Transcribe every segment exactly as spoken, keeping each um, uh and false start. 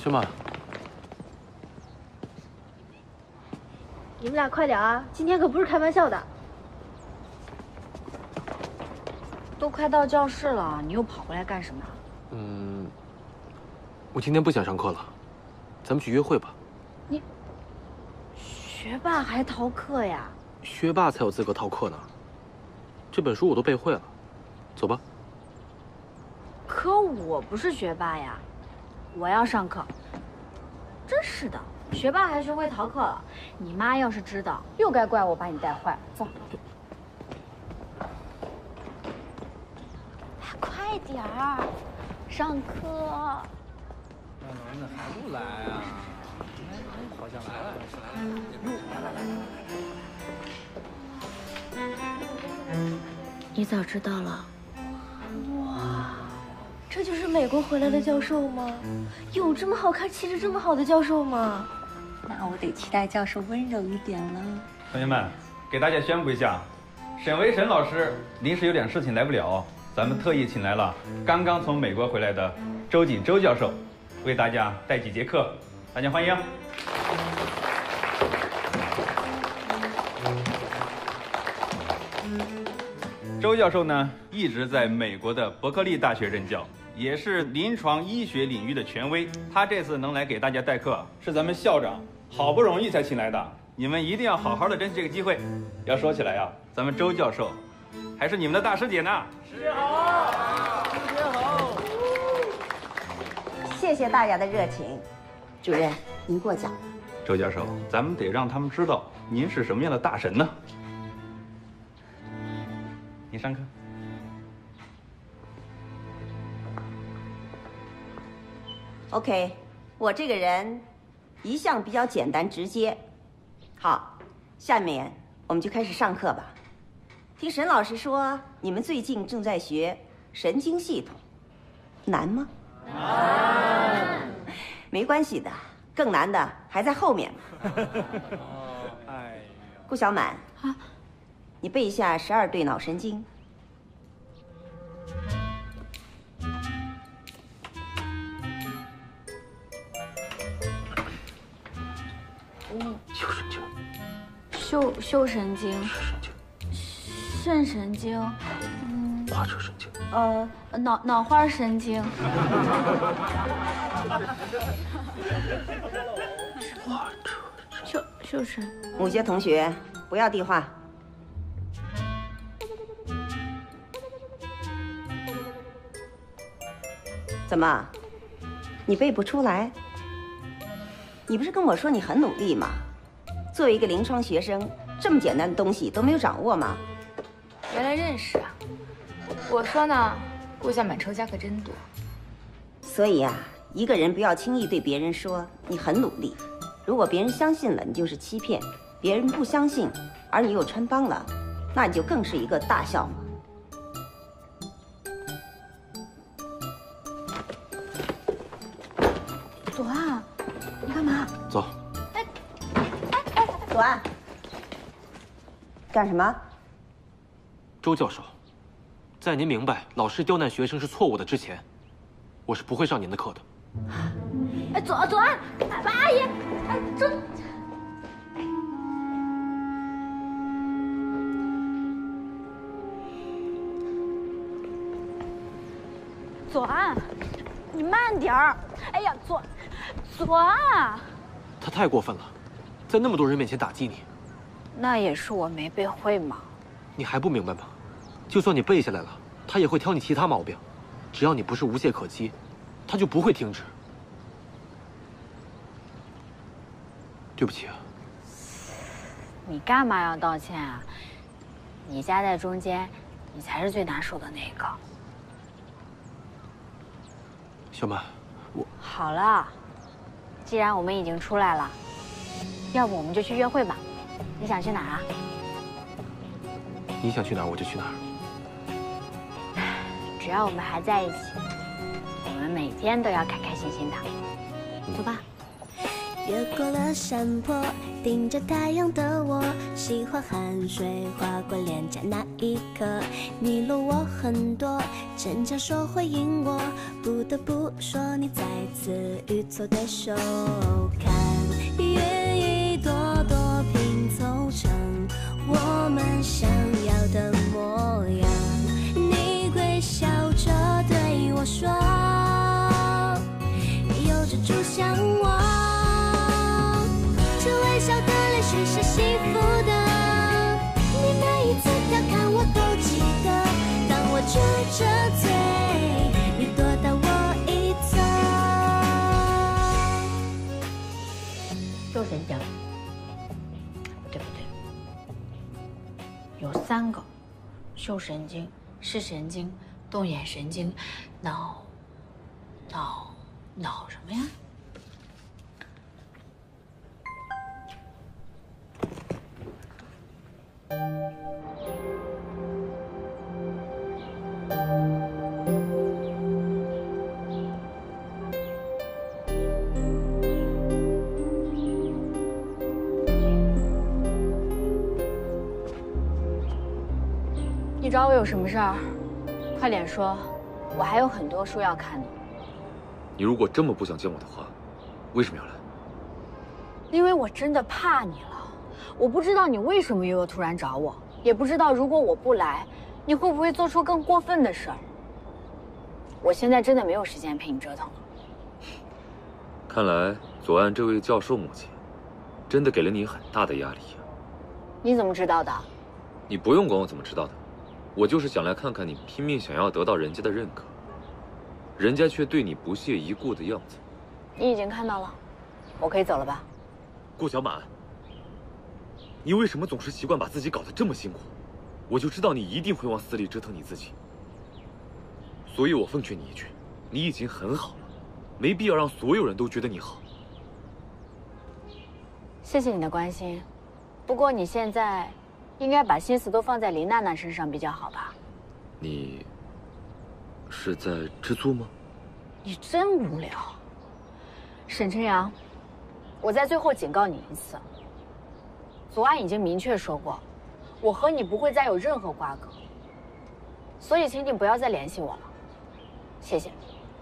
兄妹， 你们俩快点啊！今天可不是开玩笑的。 都快到教室了，你又跑回来干什么？ 嗯，我今天不想上课了，咱们去约会吧。 你，学霸还逃课呀？ 学霸才有资格逃课呢。这本书我都背会了，走吧。 可我不是学霸呀，我要上课。真是的，学霸还学会逃课了。你妈要是知道，又该怪我把你带坏。走。快点儿，上课。 那怎么还不来啊？哎哎，好像来了，来了。 你早知道了。 哇，这就是美国回来的教授吗？有这么好看、气质这么好的教授吗？ 那我得期待教授温柔一点了。 同学们，给大家宣布一下，沈维沈老师临时有点事情来不了。咱们特意请来了刚刚从美国回来的周瑾周教授，为大家带几节课，大家欢迎。周教授呢，一直在美国的伯克利大学任教，也是临床医学领域的权威。他这次能来给大家代课，是咱们校长好不容易才请来的，你们一定要好好的珍惜这个机会。要说起来啊，咱们周教授还是你们的大师姐呢。师姐好，师姐好。 谢谢大家的热情，主任您过奖。 周教授，咱们得让他们知道您是什么样的大神呢。你上课。 OK， 我这个人一向比较简单直接。好，下面我们就开始上课吧。听沈老师说，你们最近正在学神经系统，难吗？难。没关系的，更难的还在后面。哎，顾小满啊，你背一下十二对脑神经。 嗯， 嗅神经。 嗅嗅神经。 神经。 肾神经，嗯， 花车神经， 呃，脑脑花神经， 花车嗅嗅神。 某些同学不要递话。怎么，你背不出来？你不是跟我说你很努力吗？作为一个临床学生，这么简单的东西都没有掌握吗？ 原来认识啊！我说呢，顾小满仇家可真多。 所以啊，一个人不要轻易对别人说你很努力，如果别人相信了，你就是欺骗；别人不相信，而你又穿帮了，那你就更是一个大笑话。 左岸，你干嘛？ 走。 哎哎哎，左岸，干什么？ 周教授，在您明白老师刁难学生是错误的之前，我是不会上您的课的。 哎，左左岸，阿姨，哎，这。 左岸，你慢点儿！哎呀，左左岸， 他太过分了，在那么多人面前打击你。 那也是我没背会嘛。 你还不明白吗？就算你背下来了，他也会挑你其他毛病。只要你不是无懈可击，他就不会停止。对不起啊。 你干嘛要道歉啊？你夹在中间，你才是最难受的那个。 小满，我好了，既然我们已经出来了，要不我们就去约会吧？你想去哪儿啊？ 你想去哪儿我就去哪儿。 只要我们还在一起，我们每天都要开开心心的。走吧。 越过了山坡，顶着太阳的我，喜欢汗水划过脸颊那一刻。你落我很多，逞强说回应我，不得不说你再次与错对手。看云一朵朵拼凑成我们想要的模样。你微笑着对我说，有着猪像我。这微笑的脸许是幸福的，你每一次调侃我都记得。当我撅着嘴，你躲到我一侧。 又神经，对不对？有三个：嗅神经、视神经、动眼神经、脑脑脑什么呀？你找我有什么事儿？快点说，我还有很多书要看呢。 你如果这么不想见我的话，为什么要来？ 因为我真的怕你了。我不知道你为什么又要突然找我，也不知道如果我不来，你会不会做出更过分的事儿。我现在真的没有时间陪你折腾了。 看来左岸这位教授母亲，真的给了你很大的压力呀。 你怎么知道的？ 你不用管我怎么知道的，我就是想来看看你拼命想要得到人家的认可，人家却对你不屑一顾的样子。 你已经看到了，我可以走了吧？ 顾小满，你为什么总是习惯把自己搞得这么辛苦？我就知道你一定会往死里折腾你自己。所以我奉劝你一句，你已经很好了，没必要让所有人都觉得你好。 谢谢你的关心，不过你现在应该把心思都放在林娜娜身上比较好吧？ 你是在吃醋吗？ 你真无聊。沈晨阳，我在最后警告你一次，左岸已经明确说过，我和你不会再有任何瓜葛，所以请你不要再联系我了，谢谢。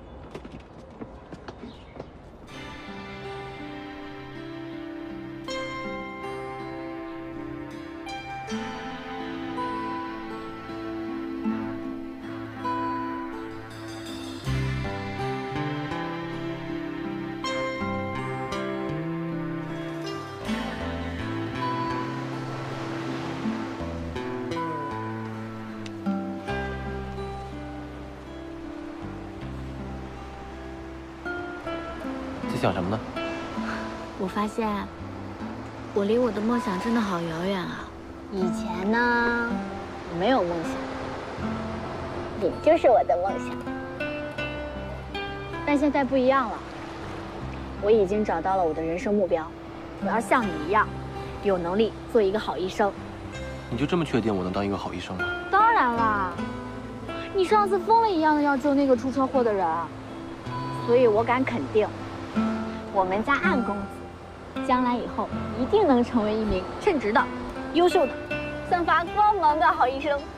想什么呢？ 我发现，我离我的梦想真的好遥远啊！以前呢，我没有梦想，你就是我的梦想。但现在不一样了，我已经找到了我的人生目标，我要像你一样，有能力做一个好医生。 你就这么确定我能当一个好医生吗？ 当然啦！你上次疯了一样的要救那个出车祸的人，所以我敢肯定。我们家岸公子，将来以后一定能成为一名称职的、优秀的、散发光芒的好医生。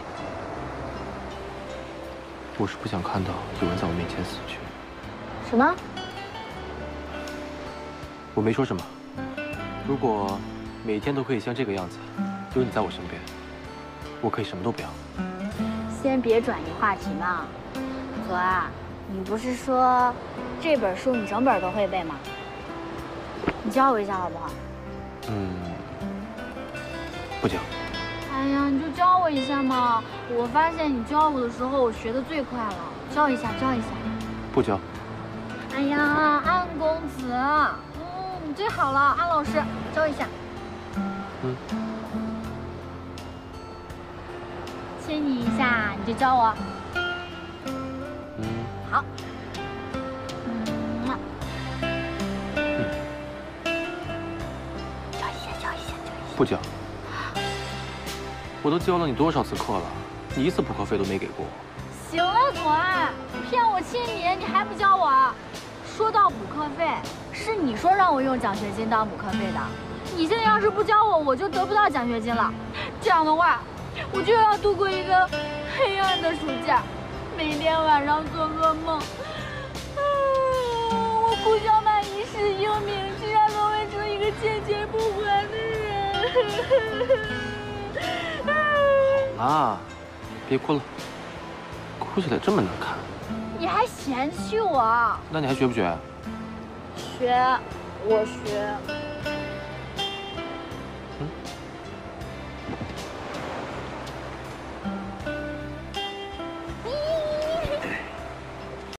我是不想看到有人在我面前死去。 什么？ 我没说什么。如果每天都可以像这个样子，有你在我身边，我可以什么都不要。 先别转移话题嘛，左岸，你不是说这本书你整本都会背吗？你教我一下好不好？ 嗯，不教。 哎呀，你就教我一下嘛！我发现你教我的时候，我学的最快了。教一下，教一下。 不教。 哎呀，安公子，嗯，你最好了，安老师，教一下。 嗯。 亲你一下，你就教我。 嗯。 好。 不教，我都教了你多少次课了，你一次补课费都没给过我。 行了，左岸，骗我亲你，你还不教我？ 说到补课费，是你说让我用奖学金当补课费的。你现在要是不教我，我就得不到奖学金了。这样的话，我就要度过一个黑暗的暑假，每天晚上做噩梦。啊，我顾小满一世英名，居然沦为成一个欠钱不还的人。 啊，别哭了，哭起来这么难看。 你还嫌弃我？ 那你还学不学？ 学，我学。